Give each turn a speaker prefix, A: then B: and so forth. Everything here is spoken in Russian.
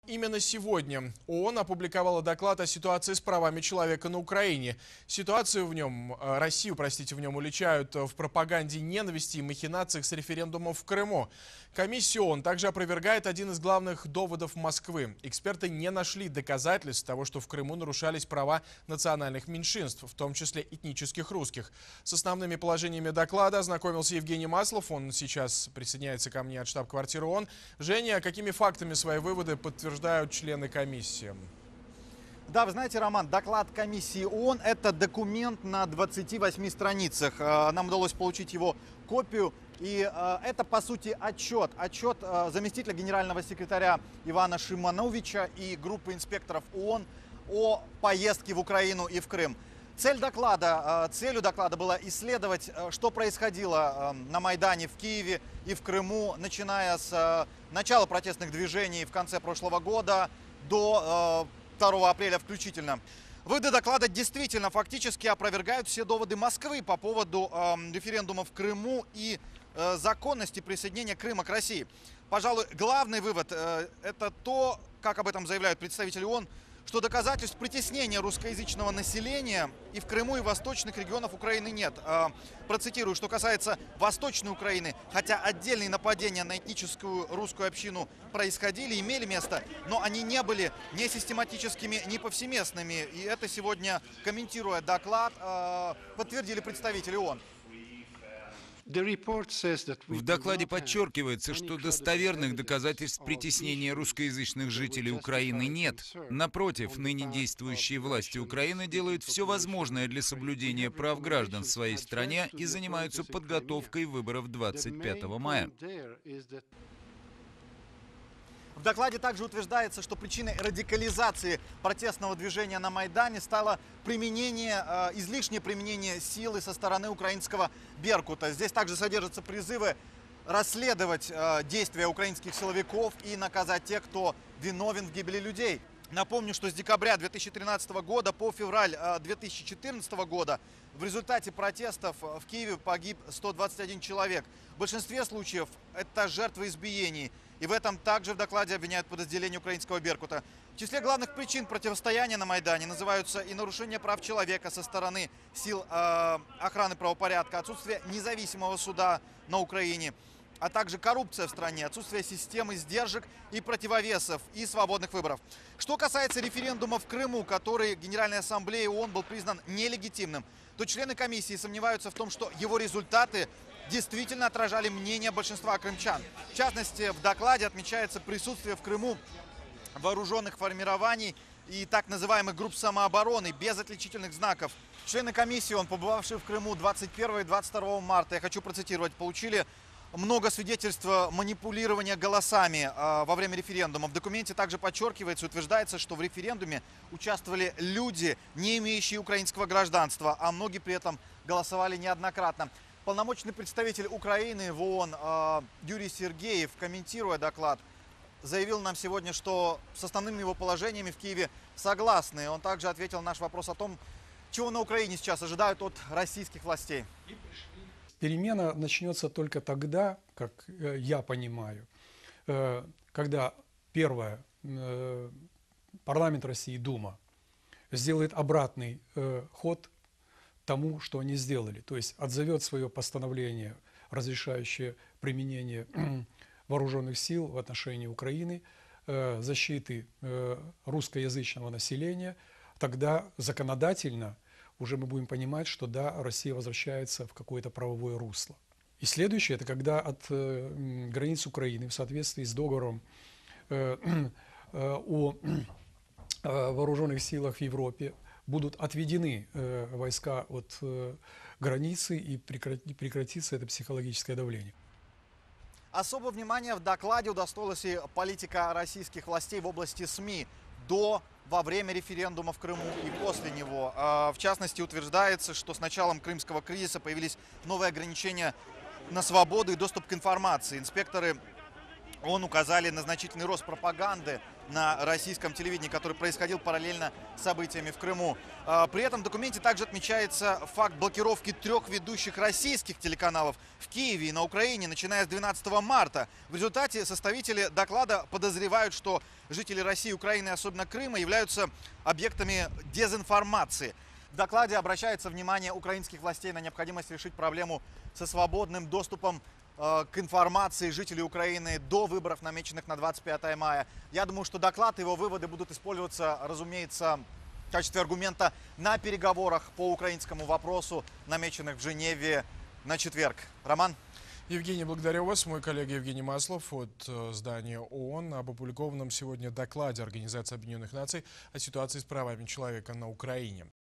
A: Именно сегодня ООН опубликовала доклад о ситуации с правами человека на Украине. Россию, в нем уличают в пропаганде ненависти и махинациях с референдумом в Крыму. Комиссия ООН также опровергает один из главных доводов Москвы. Эксперты не нашли доказательств того, что в Крыму нарушались права национальных меньшинств, в том числе этнических русских. С основными положениями доклада ознакомился Евгений Маслов. Он сейчас присоединяется ко мне от штаб-квартиры ООН. Женя, какими фактами свои выводы подтверждают члены комиссии?
B: Да, вы знаете, Роман, доклад комиссии ООН – это документ на 28 страницах. Нам удалось получить его копию. И это, по сути, отчет заместителя генерального секретаря Ивана Шимановича и группы инспекторов ООН о поездке в Украину и в Крым. Целью доклада было исследовать, что происходило на Майдане в Киеве и в Крыму, начиная с начала протестных движений в конце прошлого года до 2 апреля включительно. Выводы доклада действительно фактически опровергают все доводы Москвы по поводу референдума в Крыму и законности присоединения Крыма к России. Пожалуй, главный вывод – это то, как об этом заявляют представители ООН, что доказательств притеснения русскоязычного населения и в Крыму, и в восточных регионах Украины нет. Процитирую, что касается Восточной Украины, хотя отдельные нападения на этническую русскую общину происходили, имели место, но они не были ни систематическими, ни повсеместными. И это сегодня, комментируя доклад, подтвердили представители ООН.
C: В докладе подчеркивается, что достоверных доказательств притеснения русскоязычных жителей Украины нет. Напротив, ныне действующие власти Украины делают все возможное для соблюдения прав граждан в своей стране и занимаются подготовкой выборов 25 мая.
B: В докладе также утверждается, что причиной радикализации протестного движения на Майдане стало излишнее применение силы со стороны украинского «Беркута». Здесь также содержатся призывы расследовать действия украинских силовиков и наказать тех, кто виновен в гибели людей. Напомню, что с декабря 2013 года по февраль 2014 года в результате протестов в Киеве погиб 121 человек. В большинстве случаев это жертвы избиений. И в этом также в докладе обвиняют подразделение украинского «Беркута». В числе главных причин противостояния на Майдане называются и нарушение прав человека со стороны сил охраны правопорядка, отсутствие независимого суда на Украине, а также коррупция в стране, отсутствие системы сдержек и противовесов и свободных выборов. Что касается референдума в Крыму, который Генеральной Ассамблеей ООН был признан нелегитимным, то члены комиссии сомневаются в том, что его результаты действительно отражали мнение большинства крымчан. В частности, в докладе отмечается присутствие в Крыму вооруженных формирований и так называемых групп самообороны без отличительных знаков. Члены комиссии, побывавшие в Крыму 21 и 22 марта, я хочу процитировать, получили много свидетельств манипулирования голосами во время референдума. В документе также подчеркивается и утверждается, что в референдуме участвовали люди, не имеющие украинского гражданства, а многие при этом голосовали неоднократно. Полномочный представитель Украины в ООН Юрий Сергеев, комментируя доклад, заявил нам сегодня, что с основными его положениями в Киеве согласны. Он также ответил на наш вопрос о том, чего на Украине сейчас ожидают от российских властей.
D: Перемена начнется только тогда, как я понимаю, когда первое, парламент России, Дума, сделает обратный ход тому, что они сделали. То есть отзовет свое постановление, разрешающее применение вооруженных сил в отношении Украины, защиты русскоязычного населения. Тогда законодательно уже мы будем понимать, что да, Россия возвращается в какое-то правовое русло. И следующее, это когда от границ Украины в соответствии с договором о вооруженных силах в Европе будут отведены войска от границы и прекратится это психологическое давление.
B: Особое внимание в докладе удостоилась и политика российских властей в области СМИ во время референдума в Крыму и после него. В частности, утверждается, что с началом крымского кризиса появились новые ограничения на свободу и доступ к информации. Инспекторы ООН указали на значительный рост пропаганды на российском телевидении, который происходил параллельно с событиями в Крыму. При этом в документе также отмечается факт блокировки 3 ведущих российских телеканалов в Киеве и на Украине, начиная с 12 марта. В результате составители доклада подозревают, что жители России, Украины, особенно Крыма, являются объектами дезинформации. В докладе обращается внимание украинских властей на необходимость решить проблему со свободным доступом к информации жителей Украины до выборов, намеченных на 25 мая. Я думаю, что доклад и его выводы будут использоваться, разумеется, в качестве аргумента на переговорах по украинскому вопросу, намеченных в Женеве на четверг. Роман?
A: Евгений, благодарю вас. Мой коллега Евгений Маслов от здания ООН об опубликованном сегодня докладе Организации Объединенных Наций о ситуации с правами человека на Украине.